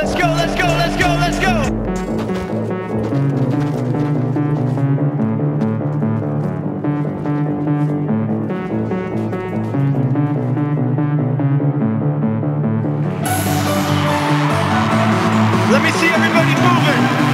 Let's go, let's go, let's go, let's go. Let me see everybody moving.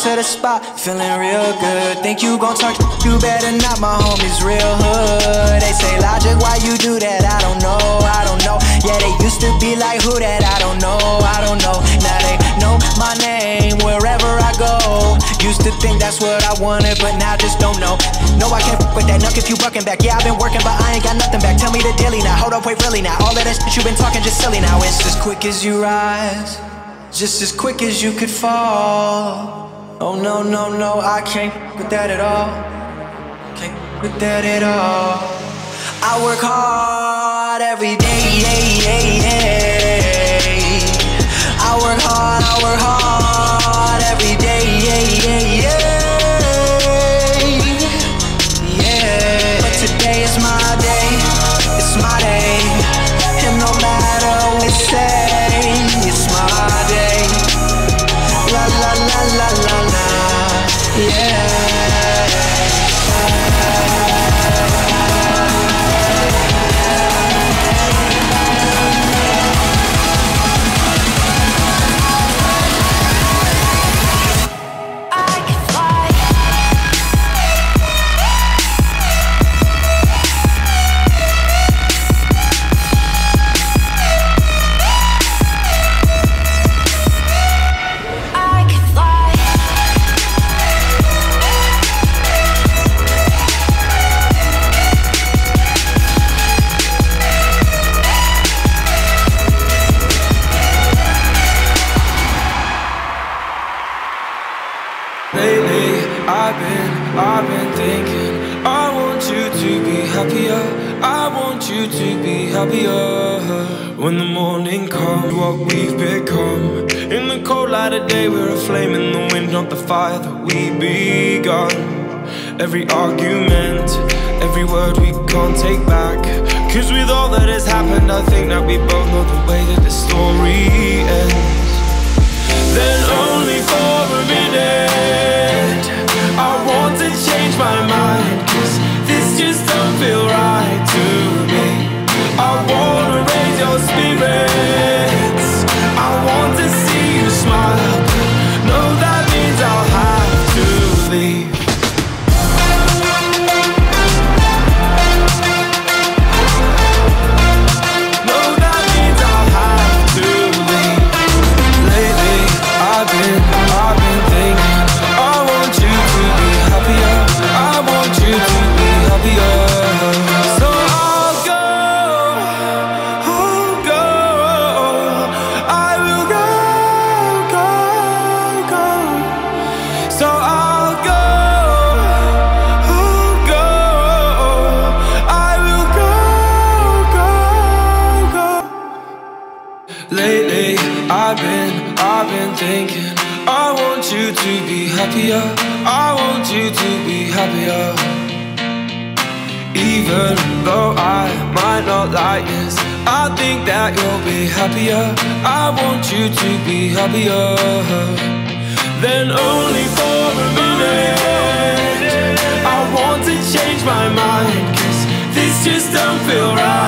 to the spot, feeling real good. Think you gon' talk, you better not, my homies real hood. They say, Logic, why you do that? I don't know, I don't know. Yeah, they used to be like, who that? I don't know, I don't know. Now they know my name wherever I go. Used to think that's what I wanted, but now just don't know. No, I can't f with that, nuck if you bucking back. Yeah, I've been working, but I ain't got nothing back. Tell me the daily now, hold up, wait, really now. All of that shit you been talking just silly now. It's as quick as you rise, just as quick as you could fall. Oh no, no, no, I can't with that at all. Can't with that at all. I work hard every day, I work hard every day, yeah. But today is my day, it's my day. And no matter what they say, it's my day. La la la la la la, yeah. Lately, I've been thinking, I want you to be happier, I want you to be happier. When the morning comes, what we've become. In the cold light of day, we're a flame in the wind, not the fire that we begun. Every argument, every word we can't take back. Cause with all that has happened, I think that we both know the way that the story ends. Then only for a minute I want to change my mind, cause this just don't feel right to me. I wanna raise your spirits, I want to see you smile, but no, that means I'll have to leave. No, that means I'll have to leave. Lately, I've been thinking, I want you to be happier, I want you to be happier. So I'll go, I will go. So I'll go, I will go. Lately, I've been thinking, I want you to be happier, I want you to be happier. Even though I might not like this, I think that you'll be happier, I want you to be happier. Then only for a minute I want to change my mind, cause this just don't feel right.